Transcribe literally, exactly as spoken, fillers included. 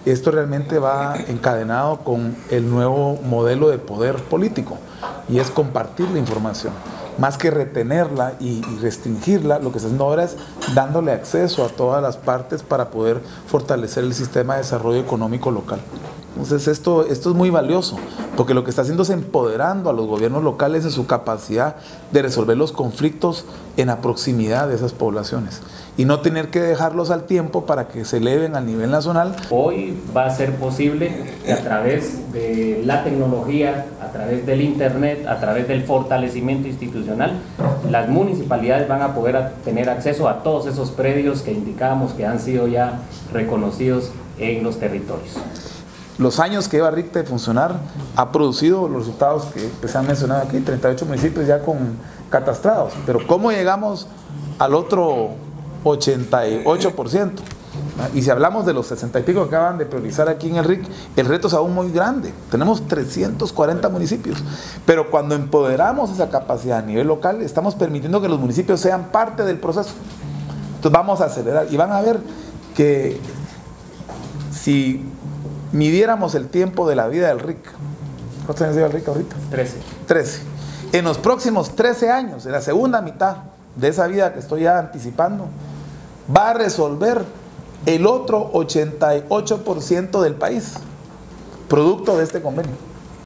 esto realmente va encadenado con el nuevo modelo de poder político, y es compartir la información. Más que retenerla y, y restringirla, lo que se está haciendo ahora es dándole acceso a todas las partes para poder fortalecer el sistema de desarrollo económico local. Entonces esto, esto es muy valioso, porque lo que está haciendo es empoderando a los gobiernos locales en su capacidad de resolver los conflictos en la proximidad de esas poblaciones y no tener que dejarlos al tiempo para que se eleven al nivel nacional. Hoy va a ser posible que a través de la tecnología, a través del internet, a través del fortalecimiento institucional, las municipalidades van a poder tener acceso a todos esos predios que indicábamos que han sido ya reconocidos en los territorios. Los años que lleva RICTA de funcionar ha producido los resultados que se han mencionado aquí, treinta y ocho municipios ya con catastrados, pero ¿cómo llegamos al otro ochenta y ocho por ciento? Y si hablamos de los sesenta y pico que acaban de priorizar aquí en el R I C, el reto es aún muy grande. Tenemos trescientos cuarenta municipios, pero cuando empoderamos esa capacidad a nivel local, estamos permitiendo que los municipios sean parte del proceso. Entonces vamos a acelerar y van a ver que si midiéramos el tiempo de la vida del R I C, ¿cuántos años lleva el R I C ahorita? trece. trece. En los próximos trece años, en la segunda mitad de esa vida que estoy ya anticipando, va a resolver el otro ochenta y ocho por ciento del país, producto de este convenio.